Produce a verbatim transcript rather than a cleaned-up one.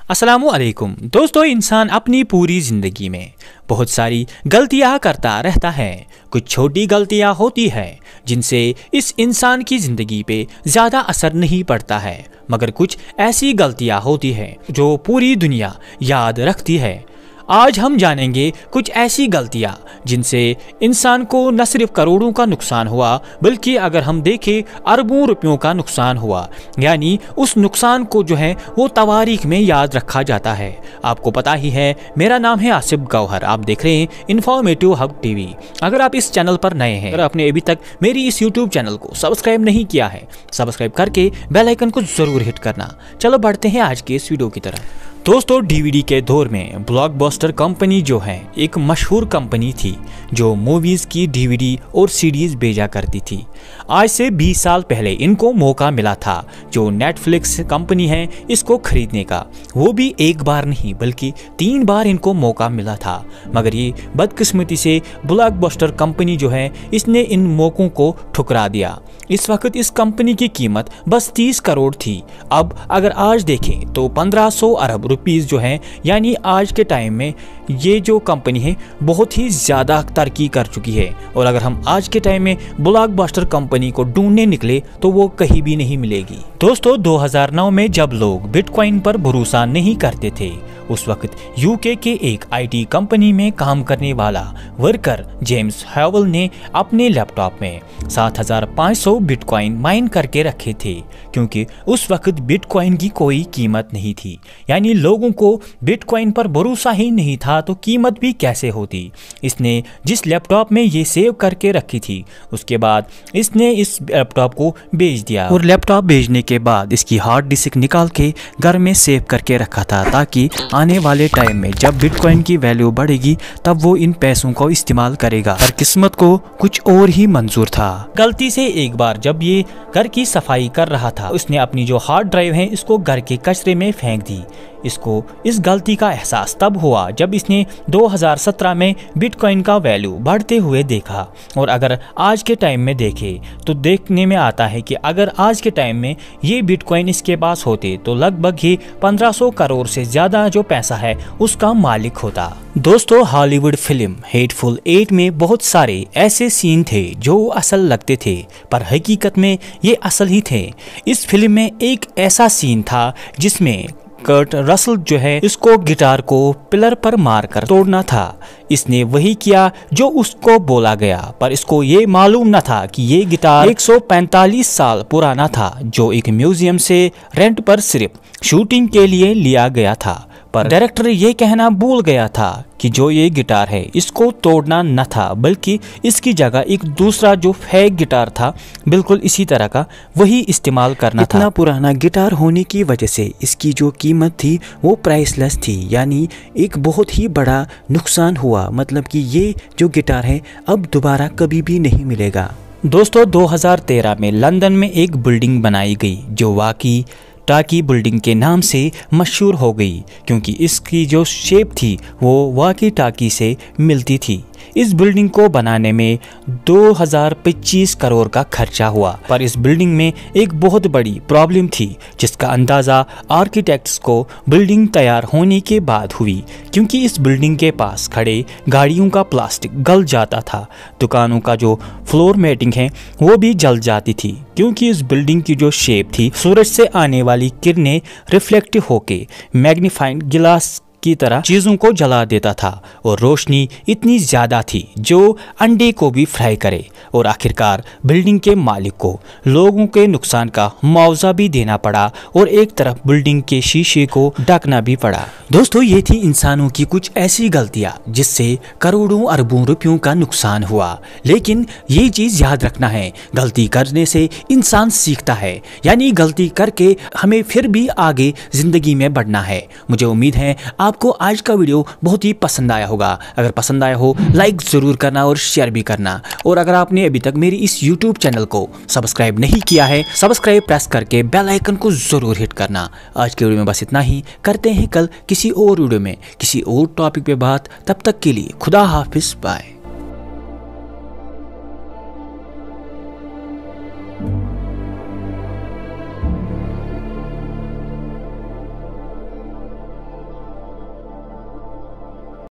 अस्सलामुअलैकुम दोस्तों, इंसान अपनी पूरी ज़िंदगी में बहुत सारी गलतियां करता रहता है। कुछ छोटी गलतियां होती हैं जिनसे इस इंसान की ज़िंदगी पे ज़्यादा असर नहीं पड़ता है, मगर कुछ ऐसी गलतियां होती हैं जो पूरी दुनिया याद रखती है। आज हम जानेंगे कुछ ऐसी गलतियां जिनसे इंसान को न सिर्फ करोड़ों का नुकसान हुआ, बल्कि अगर हम देखें अरबों रुपयों का नुकसान हुआ। यानी उस नुकसान को जो है वो तवारीख में याद रखा जाता है। आपको पता ही है, मेरा नाम है आसिफ गौहर, आप देख रहे हैं इन्फॉर्मेटिव हब टीवी। अगर आप इस चैनल पर नए हैं, अगर आपने अभी तक मेरी इस यूट्यूब चैनल को सब्सक्राइब नहीं किया है, सब्सक्राइब करके बेल आइकन को जरूर हिट करना। चलो बढ़ते हैं आज के इस वीडियो की तरफ। दोस्तों, डीवीडी के दौर में ब्लॉकबस्टर कंपनी जो है एक मशहूर कंपनी थी जो मूवीज़ की डीवीडी और सीडीज़ भेजा करती थी। आज से बीस साल पहले इनको मौका मिला था जो नेटफ्लिक्स कंपनी है इसको खरीदने का। वो भी एक बार नहीं बल्कि तीन बार इनको मौका मिला था, मगर ये बदकिस्मती से ब्लॉकबस्टर कंपनी जो है इसने इन मौक़ों को ठुकरा दिया। इस वक्त इस कंपनी की कीमत बस तीस करोड़ थी। अब अगर आज देखें तो पंद्रह सौ अरब रुपीस जो है, यानी आज के टाइम में ये जो कंपनी है बहुत ही ज़्यादा तरक्की कर चुकी है। और अगर हम आज के टाइम में ब्लॉकबस्टर कंपनी को ढूंढने निकले तो वो कहीं भी नहीं मिलेगी। दोस्तों, दो हज़ार नौ में जब लोग बिटकॉइन पर भरोसा नहीं करते थे, उस वक्त यूके के एक आईटी कंपनी में काम करने वाला वर्कर जेम्स हैवल ने अपने लैपटॉप में सात हज़ार पाँच सौ बिटकॉइन माइन करके रखे थे, क्योंकि उस वक्त बिटकॉइन की कोई कीमत नहीं थी। यानी लोगों को बिटकॉइन पर भरोसा ही नहीं था तो कीमत भी कैसे होती। इसने जिस लैपटॉप में ये सेव करके रखी थी, उसके बाद इसने इस लैपटॉप को बेच दिया और लैपटॉप बेचने के बाद इसकी हार्ड डिस्क निकाल के घर में सेव करके रखा था, ताकि आने वाले टाइम में जब बिटकॉइन की वैल्यू बढ़ेगी तब वो इन पैसों को इस्तेमाल करेगा। पर किस्मत को कुछ और ही मंजूर था। गलती से एक बार जब ये घर की सफाई कर रहा था, उसने अपनी जो हार्ड ड्राइव है इसको घर के कचरे में फेंक दी। इसको इस गलती का एहसास तब हुआ जब इसने दो हज़ार सत्रह में बिटकॉइन का वैल्यू बढ़ते हुए देखा। और अगर आज के टाइम में देखें तो देखने में आता है कि अगर आज के टाइम में ये बिटकॉइन इसके पास होते तो लगभग ही पंद्रह सौ करोड़ से ज़्यादा जो पैसा है उसका मालिक होता। दोस्तों, हॉलीवुड फिल्म हेटफुल एट में बहुत सारे ऐसे सीन थे जो असल लगते थे, पर हकीकत में ये असल ही थे। इस फिल्म में एक ऐसा सीन था जिसमें कर्ट रसल जो है इसको गिटार को पिलर पर मारकर तोड़ना था। इसने वही किया जो उसको बोला गया, पर इसको ये मालूम न था कि ये गिटार एक सौ पैंतालीस साल पुराना था, जो एक म्यूजियम से रेंट पर सिर्फ शूटिंग के लिए लिया गया था। पर डायरेक्टर ये कहना भूल गया था कि जो ये गिटार है इसको तोड़ना न था, बल्कि इसकी जगह एक दूसरा जो फेक गिटार था बिल्कुल इसी तरह का वही इस्तेमाल करना था। इतना पुराना गिटार होने की वजह से इसकी जो कीमत थी वो प्राइसलेस थी, यानी एक बहुत ही बड़ा नुकसान हुआ। मतलब कि ये जो गिटार है अब दोबारा कभी भी नहीं मिलेगा। दोस्तों, दो हज़ार तेरह में लंदन में एक बिल्डिंग बनाई गई जो वाकी टाकी बिल्डिंग के नाम से मशहूर हो गई, क्योंकि इसकी जो शेप थी वो वाकी टाकी से मिलती थी। इस बिल्डिंग को बनाने में दो हज़ार पच्चीस करोड़ का खर्चा हुआ, पर इस बिल्डिंग में एक बहुत बड़ी प्रॉब्लम थी जिसका अंदाज़ा आर्किटेक्ट्स को बिल्डिंग तैयार होने के बाद हुई, क्योंकि इस बिल्डिंग के पास खड़े गाड़ियों का प्लास्टिक गल जाता था। दुकानों का जो फ्लोर मैटिंग है वो भी जल जाती थी, क्योंकि इस बिल्डिंग की जो शेप थी सूरज से आने वाली किरणें रिफ्लेक्ट होके मैग्नीफाइंग गिलास की तरह चीज़ों को जला देता था, और रोशनी इतनी ज़्यादा थी जो अंडे को भी फ्राई करे। और आखिरकार बिल्डिंग के मालिक को लोगों के नुकसान का मुआवजा भी देना पड़ा और एक तरफ बिल्डिंग के शीशे को ढकना भी पड़ा। दोस्तों, ये थी इंसानों की कुछ ऐसी गलतियाँ जिससे करोड़ों अरबों रुपयों का नुकसान हुआ। लेकिन ये चीज़ याद रखना है, गलती करने से इंसान सीखता है, यानी गलती करके हमें फिर भी आगे ज़िंदगी में बढ़ना है। मुझे उम्मीद है आपको आज का वीडियो बहुत ही पसंद आया होगा। अगर पसंद आया हो लाइक ज़रूर करना और शेयर भी करना। और अगर आपने अभी तक मेरी इस यूट्यूब चैनल को सब्सक्राइब नहीं किया है, सब्सक्राइब प्रेस करके बेल आइकन को ज़रूर हिट करना। आज के वीडियो में बस इतना ही, करते हैं कल किसी और वीडियो में किसी और टॉपिक पे बात। तब तक के लिए खुदा हाफिज़, बाय।